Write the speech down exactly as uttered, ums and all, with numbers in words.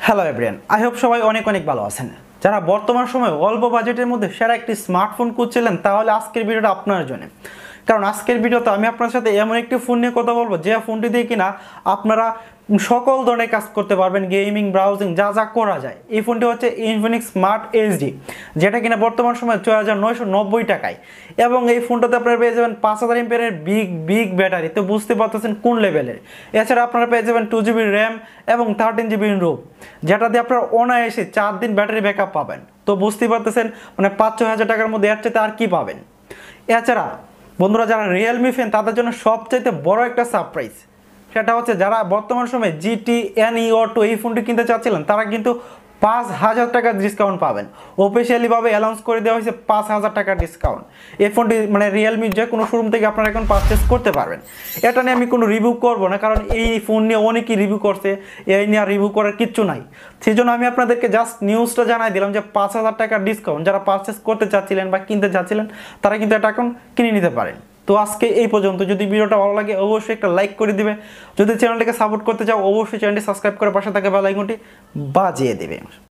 Hello everyone, I hope সবাই অনেক অনেক ভালো আছেন। যারা বর্তমান সময়ে অল্প বাজেটের মধ্যে সেরা একটি স্মার্টফোন খুঁজছিলেন তাহলে আজকের ভিডিওটা আপনার জন্য। কারণ আজকের ভিডিওতে আমি আপনার সাথে এমন একটি ফোন নিয়ে কথা বলবো যে ফোনটি দিয়ে কিনা আপনারা সকল ধরনের কাজ করতে পারবেন, গেমিং, ব্রাউজিং যা যা করা যায়। এই ফোনটি হচ্ছে ইনফিনিক্স স্মার্ট এইচডি, যেটা কিনা বর্তমান সময়ে ছয় হাজার নয়শো নব্বই টাকায়, এবং এই ফোনটাতে আপনারা পেয়ে যাবেন পাঁচ হাজার এমপিয়ারের বিগ বিগ ব্যাটারি, তো বুঝতে পারতেছেন কোন লেভেলের। এছাড়া আপনারা পেয়ে যাবেন টু জিবি র্যাম এবং থার্টিন জিবি রোম, যেটা দিয়ে আপনারা অনায়াসে চার দিন ব্যাটারি ব্যাকআপ পাবেন। তো বুঝতে পারতেছেন মানে পাঁচ ছয় হাজার টাকার মধ্যে এর চাইতে আর কি পাবেন। এছাড়া বন্ধুরা, যারা রিয়েলমি ফ্যান তাদের জন্য সবচাইতে বড় একটা সারপ্রাইজ, সেটা হচ্ছে যারা বর্তমান সময়ে জিটি নিও টু এই ফোনটি কিনতে চাচ্ছিলেন তারা কিন্তু পাঁচ হাজার টাকার ডিসকাউন্ট পাবেন। অফিসিয়ালিভাবে অ্যানাউন্স করে দেওয়া হয়েছে পাঁচ হাজার টাকার ডিসকাউন্ট। এই ফোনটি মানে রিয়েলমির যে কোনো শোরুম থেকে আপনারা এখন পারচেস করতে পারবেন। এটা নিয়ে আমি কোনো রিভিউ করবো না, কারণ এই ফোন নিয়ে অনেকেই রিভিউ করছে, এই নিয়ে রিভিউ করার কিচ্ছু নাই। সেই জন্য আমি আপনাদেরকে জাস্ট নিউজটা জানাই দিলাম যে পাঁচ হাজার টাকার ডিসকাউন্ট যারা পারচেস করতে চাচ্ছিলেন বা কিনতে চাচ্ছিলেন তারা কিন্তু এটা এখন কিনে নিতে পারেন। তো আজকে এই পর্যন্ত। যদি ভিডিওটা ভালো লাগে অবশ্যই একটা লাইক করে দিবে। যদি চ্যানেলটাকে সাপোর্ট করতে চাও অবশ্যই চ্যানেলটি সাবস্ক্রাইব করে পাশে থাকা বেল আইকনটি বাজিয়ে দেবে।